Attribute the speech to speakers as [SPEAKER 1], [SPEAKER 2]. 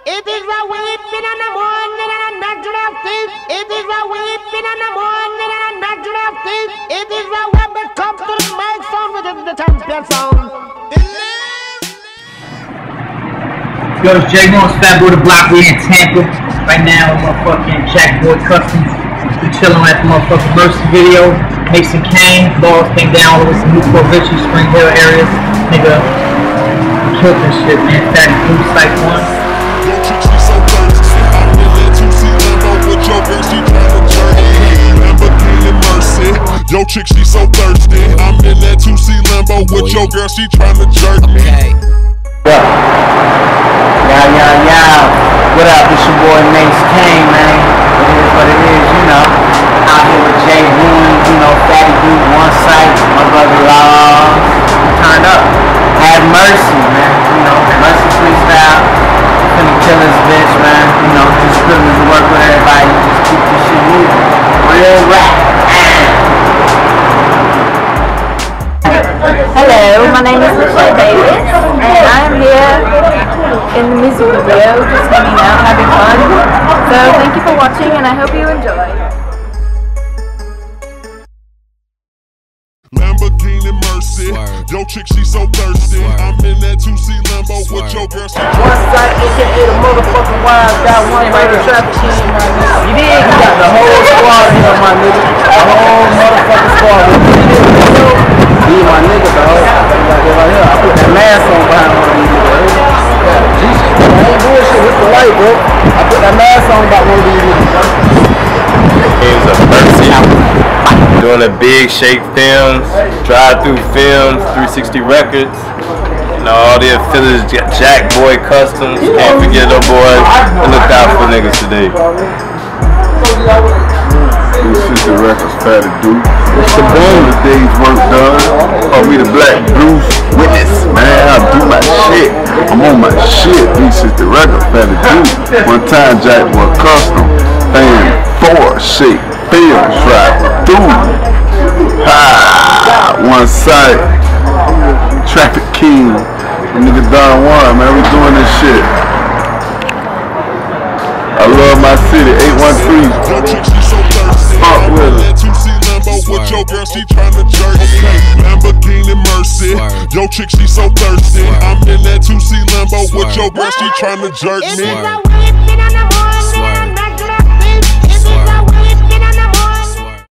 [SPEAKER 1] It is a weeping in the morning and a natural thing. It is a weeping in the morning and a natural thing. It is a when we come to the mic sound with the champion sound.
[SPEAKER 2] Yo, it's Jay Moss, Fat Boy the Block. We in Tampa right now. Motherfucking Jackboy Customs. We chilling at the motherfucking Mercy video. Mason Kane, balls came down with some Newport Richie, Spring Hill area. Nigga killed this shit, man. Fat Blue Site 1.
[SPEAKER 3] Yo, chick, she so thirsty. I'm in that 2C Lambo with your girl, she tryna jerk me. Lamborghini Mercy. Yo, chick, she so thirsty. I'm in that 2C Lambo with your girl, she tryna jerk me.
[SPEAKER 4] Yo. What up? It's your boy Mace Kane, man. It is what it is, you know. Out here with Jay Woon, you know, Fatty Dude, One Site, my brother Law. Turn up. Have mercy, man. You know, Mercy freestyle. Finna kill this bitch, man. You know, just privilege to work with everybody. Just keep this shit moving. Real rap.
[SPEAKER 5] Hello, my name is Michelle Davis, and I am here in the music video, just hanging out, having fun. So thank you for watching, and I hope you enjoy.
[SPEAKER 3] Lamborghini Mercy. Yo, chick, she so thirsty. I'm in that 2C Lambo with your girl, she
[SPEAKER 4] One Site, aka the motherfucking wild guy, one right in traffic king, my nigga. You dig? You got the whole squad here, my nigga. The whole motherfucking squad with me. Be my nigga, dog. Right here. I put that mask on behind one of these niggas. I ain't bullshit, it's the light, bro. I put that mask on about one of these niggas.
[SPEAKER 6] Games of Mercy, doing a Big Shake Films, Drive-Thru Films, 360 Records, you know, all the affiliates, Jackboy Customs, can't forget those boys, and look out for niggas today.
[SPEAKER 7] 360 Records, Fatty Dude. It's the bone. The day's work done. Call me the Black Bruce Witness, man. I do my shit. I'm on my shit. 360 Records, Fatty Dude. One time, Jackboy Custom, Fan 4, Shake Films, Drive-Thru. One Site, Traffic King, nigga Don Juan, man. We doing this shit. I love my city, 813.
[SPEAKER 3] Yo, chick, she so thirsty. I'm in that 2C Lambo with your girl, she tryna jerk me. Lamborghini Mercy. Yo, chick, she so thirsty. I'm in that 2C Lambo with your girl, she tryna jerk
[SPEAKER 1] It
[SPEAKER 3] me.
[SPEAKER 1] is a weeping in the